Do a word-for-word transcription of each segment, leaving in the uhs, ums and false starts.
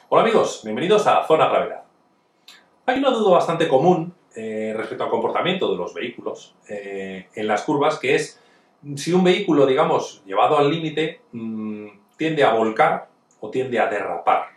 Hola amigos, bienvenidos a Zona Gravedad. Hay una duda bastante común eh, respecto al comportamiento de los vehículos eh, en las curvas, que es si un vehículo, digamos, llevado al límite, mmm, tiende a volcar o tiende a derrapar.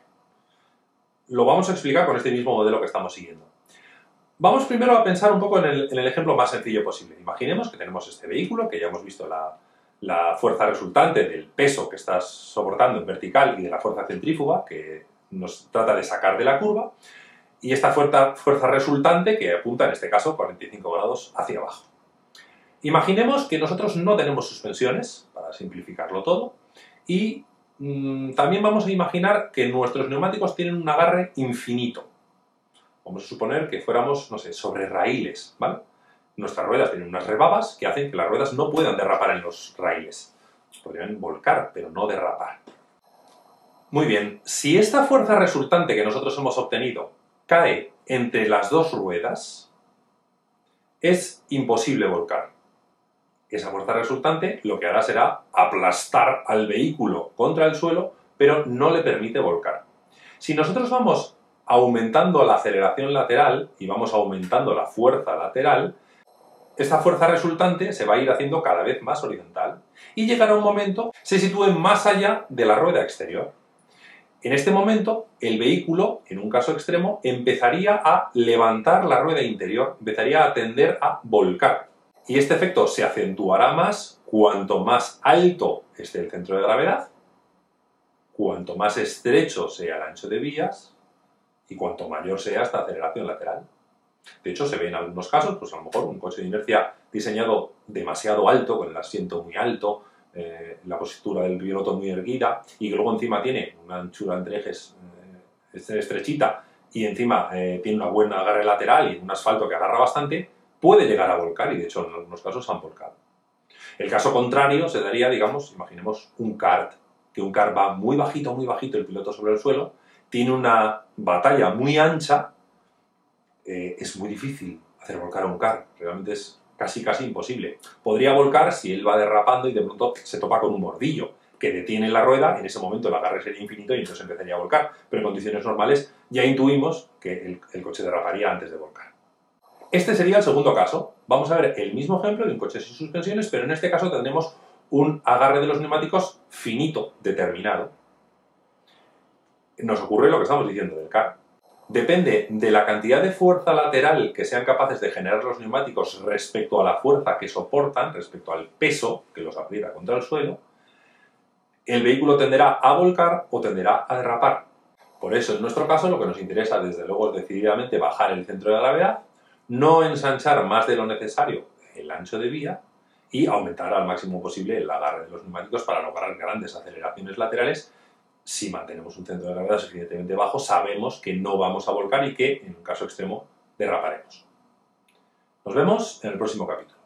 Lo vamos a explicar con este mismo modelo que estamos siguiendo. Vamos primero a pensar un poco en el, en el ejemplo más sencillo posible. Imaginemos que tenemos este vehículo, que ya hemos visto la, la fuerza resultante del peso que estás soportando en vertical y de la fuerza centrífuga que nos trata de sacar de la curva, y esta fuerza, fuerza resultante que apunta en este caso cuarenta y cinco grados hacia abajo. Imaginemos que nosotros no tenemos suspensiones, para simplificarlo todo, y mmm, también vamos a imaginar que nuestros neumáticos tienen un agarre infinito. Vamos a suponer que fuéramos, no sé, sobre raíles, ¿vale? Nuestras ruedas tienen unas rebabas que hacen que las ruedas no puedan derrapar en los raíles. Podrían volcar, pero no derrapar. Muy bien, si esta fuerza resultante que nosotros hemos obtenido cae entre las dos ruedas, es imposible volcar. Esa fuerza resultante lo que hará será aplastar al vehículo contra el suelo, pero no le permite volcar. Si nosotros vamos aumentando la aceleración lateral y vamos aumentando la fuerza lateral, esta fuerza resultante se va a ir haciendo cada vez más horizontal y llegará un momento se sitúe más allá de la rueda exterior. En este momento, el vehículo, en un caso extremo, empezaría a levantar la rueda interior, empezaría a tender a volcar. Y este efecto se acentuará más cuanto más alto esté el centro de gravedad, cuanto más estrecho sea el ancho de vías y cuanto mayor sea esta aceleración lateral. De hecho, se ve en algunos casos, pues a lo mejor un coche de inercia diseñado demasiado alto, con el asiento muy alto, eh, la postura del piloto muy erguida, y que luego encima tiene una anchura entre ejes eh, estrechita y encima eh, tiene una buena agarre lateral y un asfalto que agarra bastante, puede llegar a volcar, y de hecho en algunos casos han volcado. El caso contrario se daría, digamos, imaginemos un kart, que un kart va muy bajito, muy bajito, el piloto sobre el suelo, tiene una batalla muy ancha. Eh, es muy difícil hacer volcar a un kart, realmente es casi casi imposible. Podría volcar si él va derrapando y de pronto se topa con un bordillo que detiene la rueda, en ese momento el agarre sería infinito y entonces empezaría a volcar, pero en condiciones normales ya intuimos que el, el coche derraparía antes de volcar. Este sería el segundo caso. Vamos a ver el mismo ejemplo de un coche sin suspensiones, pero en este caso tendremos un agarre de los neumáticos finito, determinado. Nos ocurre lo que estamos diciendo del kart. Depende de la cantidad de fuerza lateral que sean capaces de generar los neumáticos respecto a la fuerza que soportan, respecto al peso que los aprieta contra el suelo, el vehículo tenderá a volcar o tenderá a derrapar. Por eso, en nuestro caso, lo que nos interesa, desde luego, es decididamente bajar el centro de gravedad, no ensanchar más de lo necesario el ancho de vía y aumentar al máximo posible el agarre de los neumáticos para lograr grandes aceleraciones laterales. Si mantenemos un centro de gravedad suficientemente bajo, sabemos que no vamos a volcar y que, en un caso extremo, derraparemos. Nos vemos en el próximo capítulo.